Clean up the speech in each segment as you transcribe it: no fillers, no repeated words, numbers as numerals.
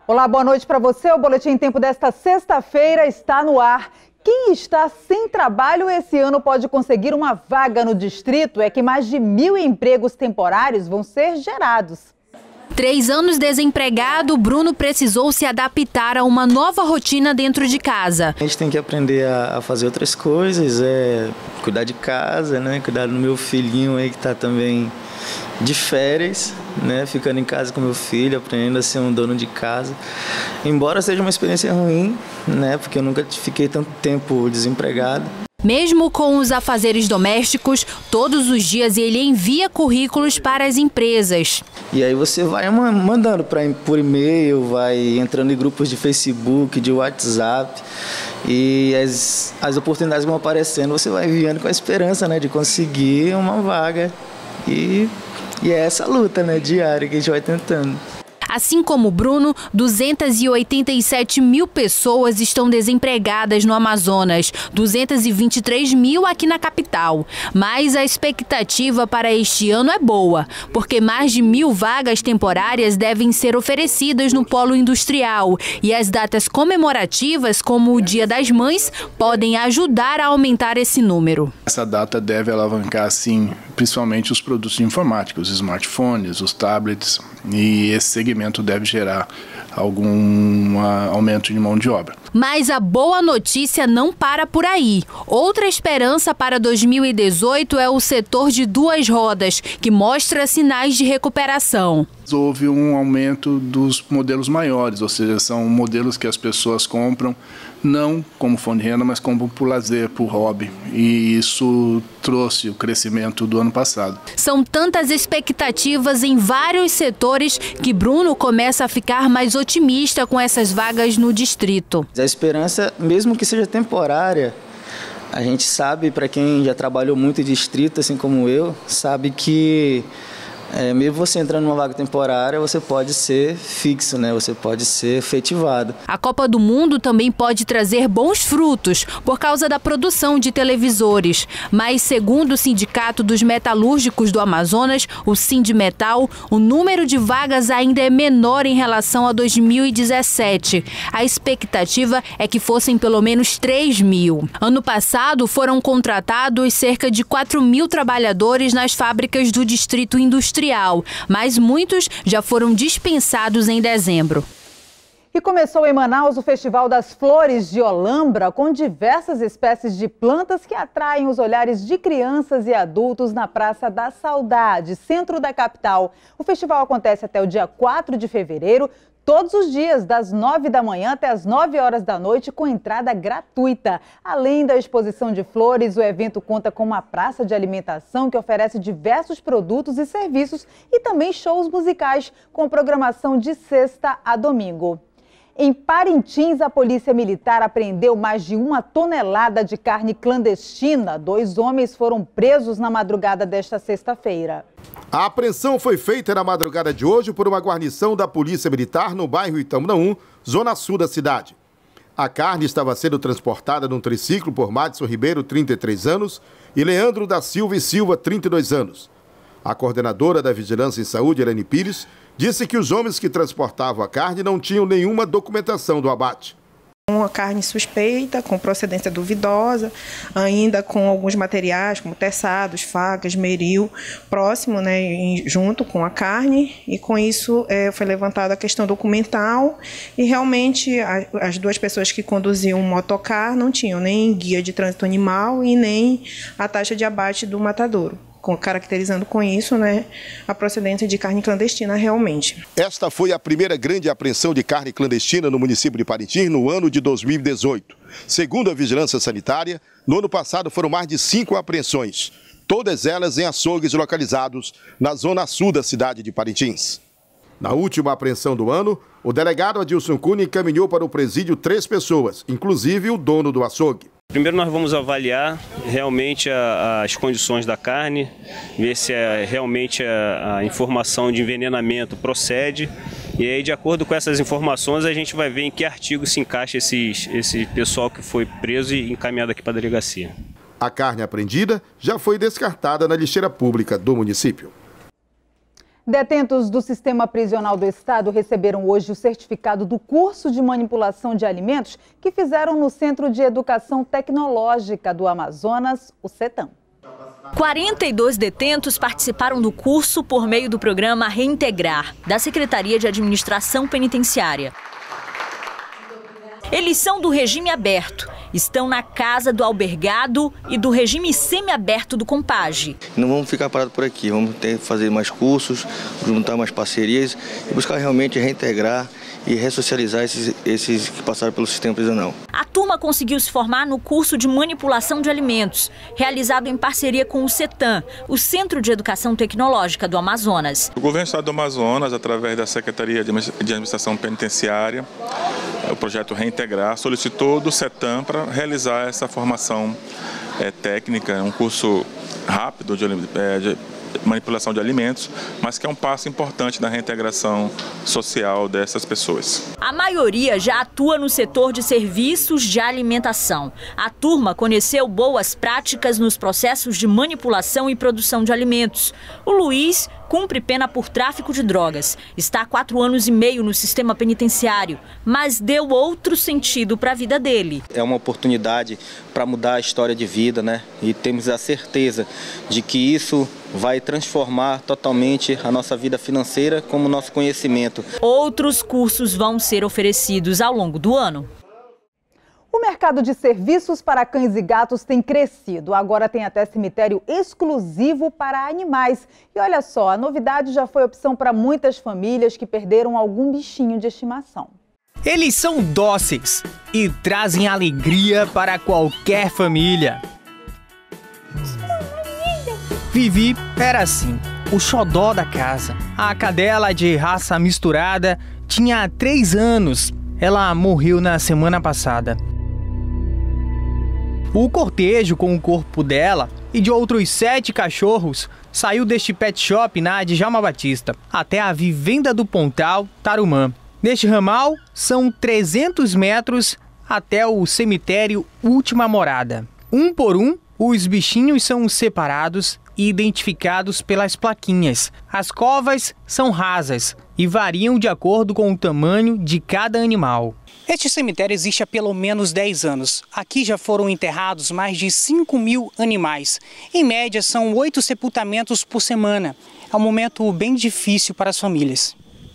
Olá, boa noite para você. O Boletim Tempo desta sexta-feira está no ar. Quem está sem trabalho esse ano pode conseguir uma vaga no distrito. É que mais de 1.000 empregos temporários vão ser gerados. 3 anos desempregado, Bruno precisou se adaptar a uma nova rotina dentro de casa. A gente tem que aprender a fazer outras coisas, cuidar de casa, né? Cuidar do meu filhinho aí que está também de férias, né? Ficando em casa com meu filho, aprendendo a ser um dono de casa. Embora seja uma experiência ruim, né? Porque eu nunca fiquei tanto tempo desempregado. Mesmo com os afazeres domésticos, todos os dias ele envia currículos para as empresas. E aí você vai mandando por e-mail, vai entrando em grupos de Facebook, de WhatsApp. E as oportunidades vão aparecendo, você vai enviando com a esperança, né, de conseguir uma vaga. E é essa luta, né, diária que a gente vai tentando. Assim como o Bruno, 287 mil pessoas estão desempregadas no Amazonas, 223 mil aqui na capital. Mas a expectativa para este ano é boa, porque mais de 1.000 vagas temporárias devem ser oferecidas no polo industrial. E as datas comemorativas, como o Dia das Mães, podem ajudar a aumentar esse número. Essa data deve alavancar, sim, principalmente os produtos de informática, os smartphones, os tablets, e esse segmento deve gerar algum aumento de mão de obra. Mas a boa notícia não para por aí. Outra esperança para 2018 é o setor de duas rodas, que mostra sinais de recuperação. Houve um aumento dos modelos maiores, ou seja, são modelos que as pessoas compram não como fonte de renda, mas compram por lazer, por hobby. E isso trouxe o crescimento do ano passado. São tantas expectativas em vários setores que Bruno começa a ficar mais otimista com essas vagas no distrito. A esperança, mesmo que seja temporária, a gente sabe, para quem já trabalhou muito em distrito, assim como eu, sabe que mesmo você entrando numa vaga temporária, você pode ser fixo, né? Você pode ser efetivado. A Copa do Mundo também pode trazer bons frutos por causa da produção de televisores. Mas, segundo o Sindicato dos Metalúrgicos do Amazonas, o Sindimetal, o número de vagas ainda é menor em relação a 2017. A expectativa é que fossem pelo menos 3.000. Ano passado, foram contratados cerca de 4.000 trabalhadores nas fábricas do Distrito Industrial, mas muitos já foram dispensados em dezembro. E começou em Manaus o Festival das Flores de Olambra, com diversas espécies de plantas que atraem os olhares de crianças e adultos na Praça da Saudade, centro da capital. O festival acontece até o dia 4 de fevereiro, todos os dias, das 9 da manhã até as 9 horas da noite, com entrada gratuita. Além da exposição de flores, o evento conta com uma praça de alimentação que oferece diversos produtos e serviços e também shows musicais com programação de sexta a domingo. Em Parintins, a Polícia Militar apreendeu mais de 1 tonelada de carne clandestina. 2 homens foram presos na madrugada desta sexta-feira. A apreensão foi feita na madrugada de hoje por uma guarnição da Polícia Militar no bairro Itamuna, zona sul da cidade. A carne estava sendo transportada num triciclo por Madison Ribeiro, 33 anos, e Leandro da Silva e Silva, 32 anos. A coordenadora da Vigilância em Saúde, Helene Pires, disse que os homens que transportavam a carne não tinham nenhuma documentação do abate. Uma carne suspeita, com procedência duvidosa, ainda com alguns materiais como teçados, facas, meril, próximo, né, junto com a carne, e com isso foi levantada a questão documental e realmente as 2 pessoas que conduziam o motocar não tinham nem guia de trânsito animal e nem a taxa de abate do matadouro, caracterizando com isso, né, a procedência de carne clandestina realmente. Esta foi a primeira grande apreensão de carne clandestina no município de Parintins no ano de 2018. Segundo a Vigilância Sanitária, no ano passado foram mais de 5 apreensões, todas elas em açougues localizados na zona sul da cidade de Parintins. Na última apreensão do ano, o delegado Adilson Cunha encaminhou para o presídio 3 pessoas, inclusive o dono do açougue. Primeiro nós vamos avaliar realmente as condições da carne, ver se realmente a informação de envenenamento procede. E aí, de acordo com essas informações, a gente vai ver em que artigo se encaixa esse pessoal que foi preso e encaminhado aqui para a delegacia. A carne apreendida já foi descartada na lixeira pública do município. Detentos do Sistema Prisional do Estado receberam hoje o certificado do curso de manipulação de alimentos que fizeram no Centro de Educação Tecnológica do Amazonas, o CETAM. 42 detentos participaram do curso por meio do programa Reintegrar, da Secretaria de Administração Penitenciária. Eles são do regime aberto, estão na casa do albergado e do regime semiaberto do Compage. Não vamos ficar parados por aqui, vamos ter que fazer mais cursos, juntar mais parcerias e buscar realmente reintegrar e ressocializar esses que passaram pelo sistema prisional. A turma conseguiu se formar no curso de manipulação de alimentos, realizado em parceria com o CETAM, o Centro de Educação Tecnológica do Amazonas. O governo do Estado do Amazonas, através da Secretaria de Administração Penitenciária, o projeto Reintegrar, solicitou do CETAM para realizar essa formação técnica, um curso rápido de manipulação de alimentos, mas que é um passo importante na reintegração social dessas pessoas. A maioria já atua no setor de serviços de alimentação. A turma conheceu boas práticas nos processos de manipulação e produção de alimentos. O Luiz cumpre pena por tráfico de drogas. Está há 4 anos e meio no sistema penitenciário, mas deu outro sentido para a vida dele. É uma oportunidade para mudar a história de vida, né? E temos a certeza de que isso vai transformar totalmente a nossa vida financeira como o nosso conhecimento. Outros cursos vão ser oferecidos ao longo do ano. O mercado de serviços para cães e gatos tem crescido. Agora tem até cemitério exclusivo para animais. E olha só, a novidade já foi opção para muitas famílias que perderam algum bichinho de estimação. Eles são dóceis e trazem alegria para qualquer família. Vivi era assim, o xodó da casa. A cadela de raça misturada tinha 3 anos. Ela morreu na semana passada. O cortejo com o corpo dela e de outros 7 cachorros saiu deste pet shop na Djalma Batista até a Vivenda do Pontal, Tarumã. Neste ramal, são 300 metros até o cemitério Última Morada. Um por um, os bichinhos são separados e identificados pelas plaquinhas. As covas são rasas e variam de acordo com o tamanho de cada animal. Este cemitério existe há pelo menos 10 anos. Aqui já foram enterrados mais de 5.000 animais. Em média, são 8 sepultamentos por semana. É um momento bem difícil para as famílias.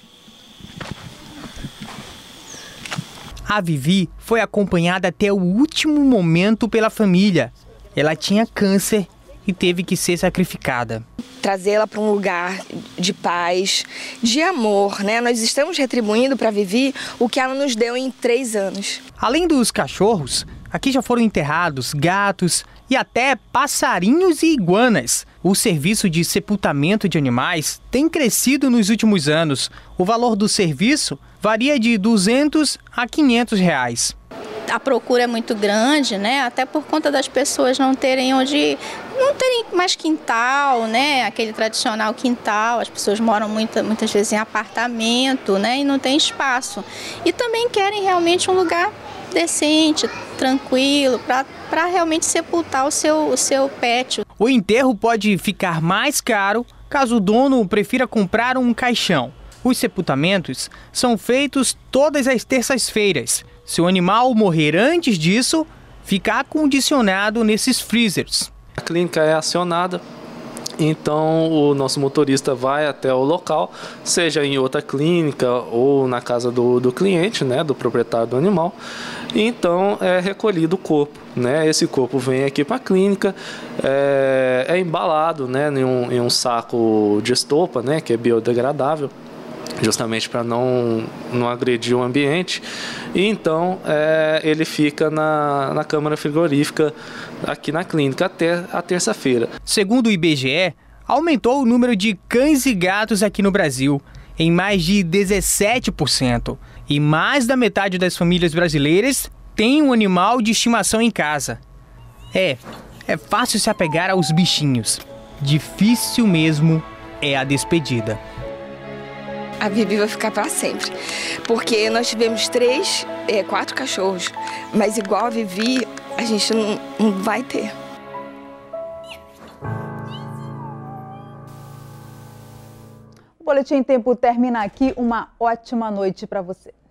A Vivi foi acompanhada até o último momento pela família. Ela tinha câncer e teve que ser sacrificada. Trazê-la para um lugar de paz, de amor, né? Nós estamos retribuindo para a Vivi o que ela nos deu em 3 anos. Além dos cachorros, aqui já foram enterrados gatos e até passarinhos e iguanas. O serviço de sepultamento de animais tem crescido nos últimos anos. O valor do serviço varia de R$200 a R$500. A procura é muito grande, né? Até por conta das pessoas não terem mais quintal, né? Aquele tradicional quintal. As pessoas moram muitas vezes em apartamento, né? E não tem espaço. E também querem realmente um lugar decente, tranquilo, para realmente sepultar o seu pet. O enterro pode ficar mais caro caso o dono prefira comprar um caixão. Os sepultamentos são feitos todas as terças-feiras. Se o animal morrer antes disso, fica acondicionado nesses freezers. A clínica é acionada, então o nosso motorista vai até o local, seja em outra clínica ou na casa do cliente, né, do proprietário do animal. E então é recolhido o corpo, né? Esse corpo vem aqui para a clínica, é embalado, né, em um saco de estopa, né, que é biodegradável, justamente para não agredir o ambiente. E então ele fica na câmara frigorífica aqui na clínica até a terça-feira. Segundo o IBGE, aumentou o número de cães e gatos aqui no Brasil em mais de 17%. E mais da metade das famílias brasileiras tem um animal de estimação em casa. É fácil se apegar aos bichinhos. Difícil mesmo é a despedida. A Vivi vai ficar para sempre, porque nós tivemos 4 cachorros, mas igual a Vivi, a gente não vai ter. Boletim Tempo termina aqui. Uma ótima noite para você.